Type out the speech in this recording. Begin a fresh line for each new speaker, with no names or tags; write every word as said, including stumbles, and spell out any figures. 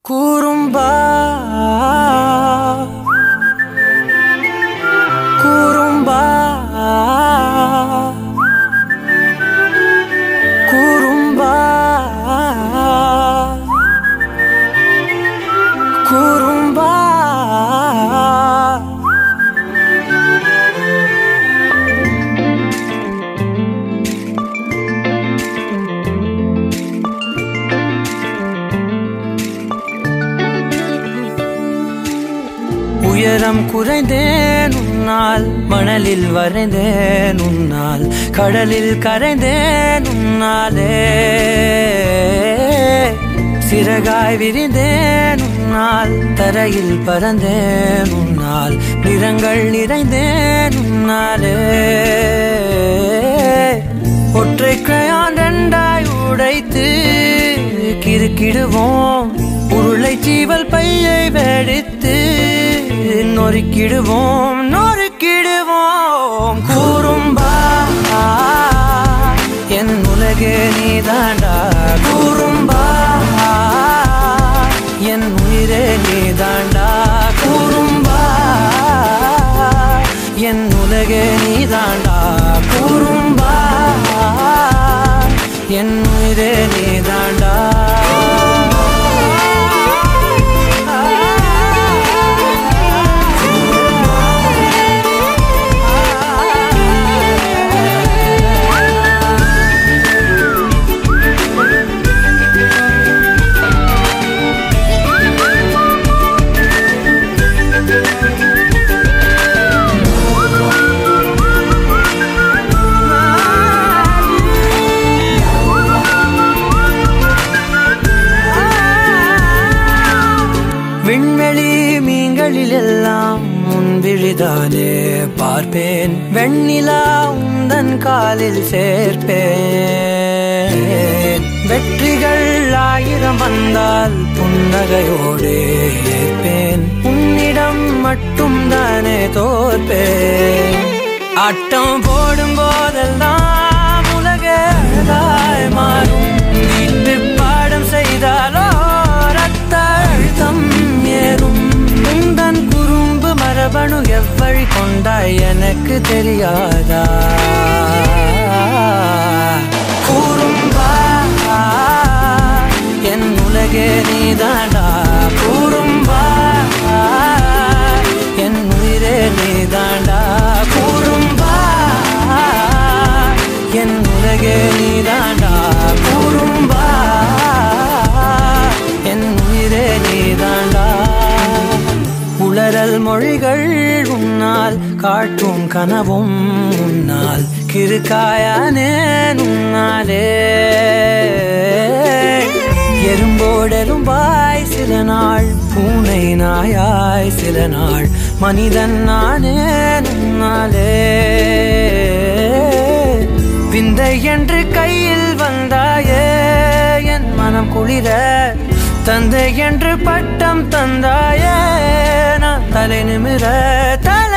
குறும்பா குறும்பா குறும்பா குறும்பா உயரம் குறைந்தேன் உன்னால், மணலில் வரைந்தேன் உன்னால், கடலில் கரைந்தேன் உன்னாலே, சிறகாய் விரிந்தேன் உன்னால், தரையில் பறந்தேன் உன்னால், நிறங்கள் நிறைந்தேன் உன்னாலே, ஒற்றை கிரையான் ரெண்டாய் உடைத்து கிறுக்கிடுவோம், உருளை சீவல் பையை வெடித்து நொறுக்கிடுவோம் நொறுக்கிடுவோம். குறும்பா என் உலகே நீதாண்டா, குறும்பா என் உயிரே நீதாண்டா, குறும்பா என் உலகே நீதாண்டா, குறும்பா என் உயிரே நீதாண்டா. விண்வெளி மீன்களில் எல்லாம் உன் விழிதானே பார்ப்பேன், வெண்ணிலா உந்தன் காலில் சேர்ப்பேன், வெற்றிகள் ஆயிரம் வந்தால் புன்னகையோடு ஏற்பேன், உன்னிடம் மட்டும் தானே தோற்பேன். ஆட்டம் போடும் போதெல்லாம் உலக அழகாய் மாறும், வீட்டு பாடம் செய்தாலோ ரத்த அழுத்தம் ஏறும், உந்தன் குறும்பு மரபணு எவ்வழி கொண்டாய் எனக்கு தெரியாதா. குறும்பா என் உலகே நீதாண்டா, குறும்பா என் உயிரே நீதாண்டா, குறும்பா என் உலகே நீதாண்டா, குறும்பா என் உயிரே நீதாண்டா. உளறல் மொழிகள் உன்னால், காட்டும் கனவும் உன்னால், கிறுக்காயானே உன்னாலே, எறும்போடெரும்பாய் சில நாள், பூனை நாயாய் சில நாள், மனிதன் நானே உன்னாலே, விந்தை என்று கையில் வந்தாயே என் மனம் குளிர, தந்தை என்று பட்டம் தந்தாயே நான் தலை நிமிர.